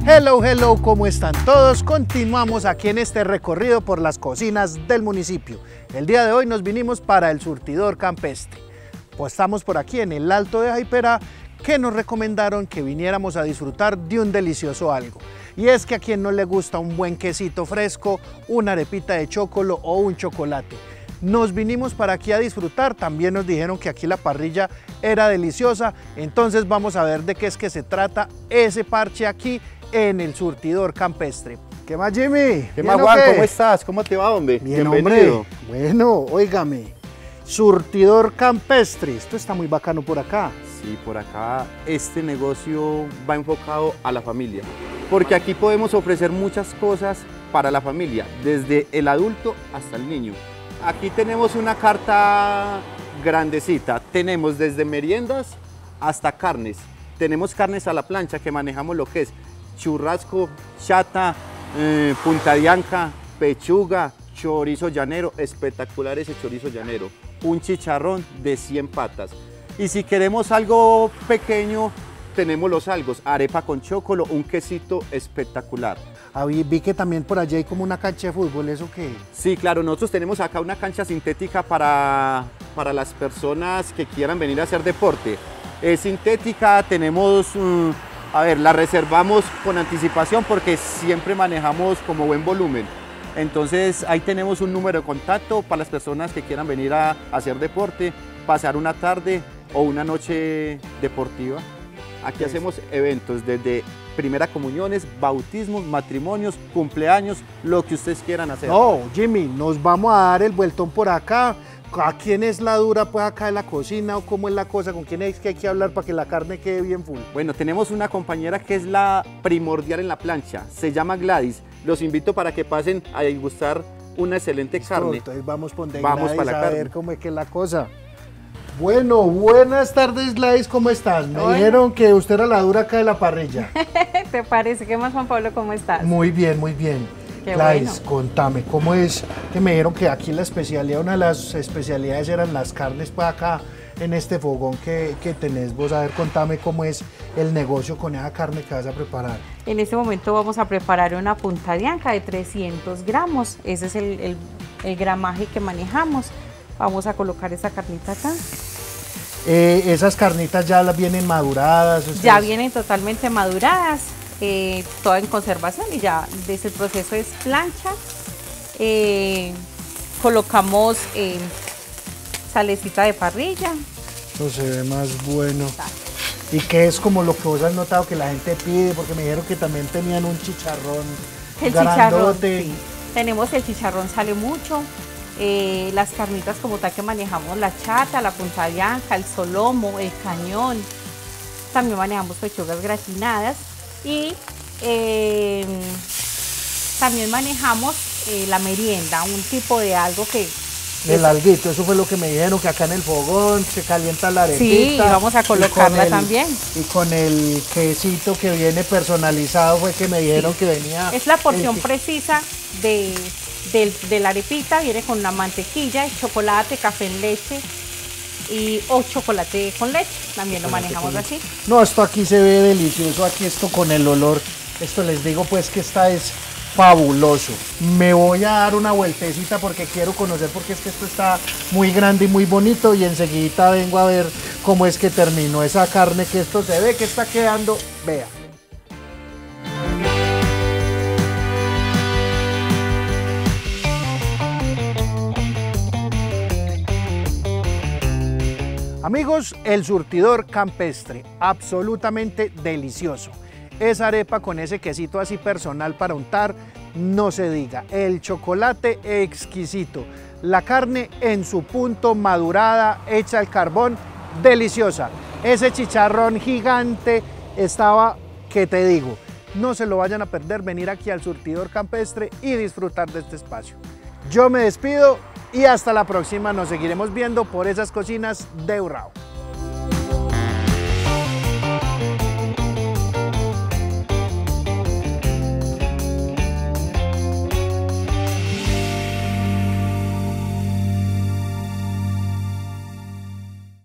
Hello, hello, ¿cómo están todos? Continuamos aquí en este recorrido por las cocinas del municipio. El día de hoy nos vinimos para el Surtidor Campestre. Pues estamos por aquí en el Alto de Jaiperá, que nos recomendaron que viniéramos a disfrutar de un delicioso algo. Y es que a quien no le gusta un buen quesito fresco, una arepita de chocolo o un chocolate. Nos vinimos para aquí a disfrutar, también nos dijeron que aquí la parrilla era deliciosa, entonces vamos a ver de qué es que se trata ese parche aquí en el Surtidor Campestre. ¿Qué más, Jimmy? ¿Qué más, Juan? ¿Cómo estás? ¿Cómo te va, hombre? Bien, bienvenido. Hombre. Bueno, óigame, Surtidor Campestre, esto está muy bacano por acá. Sí, por acá este negocio va enfocado a la familia, porque aquí podemos ofrecer muchas cosas para la familia, desde el adulto hasta el niño. Aquí tenemos una carta grandecita, tenemos desde meriendas hasta carnes. Tenemos carnes a la plancha que manejamos lo que es churrasco, chata, punta de anca, pechuga, chorizo llanero, espectacular ese chorizo llanero, un chicharrón de 100 patas. Y si queremos algo pequeño, tenemos los algos, arepa con chocolo, un quesito espectacular. Vi que también por allá hay como una cancha de fútbol, ¿eso qué? Sí, claro, nosotros tenemos acá una cancha sintética para las personas que quieran venir a hacer deporte. Es sintética, tenemos, la reservamos con anticipación porque siempre manejamos como buen volumen. Entonces ahí tenemos un número de contacto para las personas que quieran venir a hacer deporte, pasar una tarde o una noche deportiva. Aquí hacemos eventos desde primera comuniones, bautismos, matrimonios, cumpleaños, lo que ustedes quieran hacer. No, Jimmy, nos vamos a dar el vueltón por acá. ¿A quién es la dura pues acá en la cocina o cómo es la cosa? ¿Con quién es que hay que hablar para que la carne quede bien full? Bueno, tenemos una compañera que es la primordial en la plancha, se llama Gladys. Los invito para que pasen a degustar una excelente carne. Entonces vamos por donde Vamos Gladys, para la a carne. ver cómo es que es la cosa. Bueno, buenas tardes, Gladys, ¿cómo estás? Me dijeron que usted era la dura acá de la parrilla. ¿Te parece? ¿Qué más, Juan Pablo? ¿Cómo estás? Muy bien, muy bien. Qué Gladys, bueno. contame, ¿cómo es? Que me dijeron que aquí la especialidad, una de las especialidades eran las carnes, pues acá en este fogón que tenés vos. A ver, contame cómo es el negocio con esa carne que vas a preparar. En este momento vamos a preparar una punta de anca de 300 gramos. Ese es el gramaje que manejamos. Vamos a colocar esa carnita acá. Esas carnitas ya las vienen maduradas. ¿Ustedes? Ya vienen totalmente maduradas, toda en conservación y ya desde el proceso es plancha. Colocamos salecita de parrilla. Eso se ve más bueno. ¿Y qué es como lo que vos has notado que la gente pide? Porque me dijeron que también tenían un chicharrón grandote. Sí. Tenemos el chicharrón, sale mucho. Las carnitas como tal que manejamos, la chata, la punta de anca, el solomo, el cañón. También manejamos pechugas gratinadas y también manejamos la merienda, un tipo de algo que... El alguito, eso fue lo que me dijeron, que acá en el fogón se calienta la arepita. Sí, vamos a colocarla también. Y con el quesito que viene personalizado fue que me dijeron que venía... Es la porción precisa de la arepita, viene con la mantequilla, el chocolate, café en leche o chocolate con leche, también lo manejamos así. No, esto aquí se ve delicioso, aquí esto con el olor, esto les digo pues que esta es fabuloso. Me voy a dar una vueltecita porque quiero conocer, porque es que esto está muy grande y muy bonito, y enseguida vengo a ver cómo es que terminó esa carne, que esto se ve que está quedando, vea. Amigos, el Surtidor Campestre, absolutamente delicioso. Esa arepa con ese quesito así personal para untar, no se diga. El chocolate exquisito. La carne en su punto, madurada, hecha al carbón, deliciosa. Ese chicharrón gigante estaba, que te digo, no se lo vayan a perder, venir aquí al Surtidor Campestre y disfrutar de este espacio. Yo me despido y hasta la próxima, nos seguiremos viendo por esas cocinas de Urrao.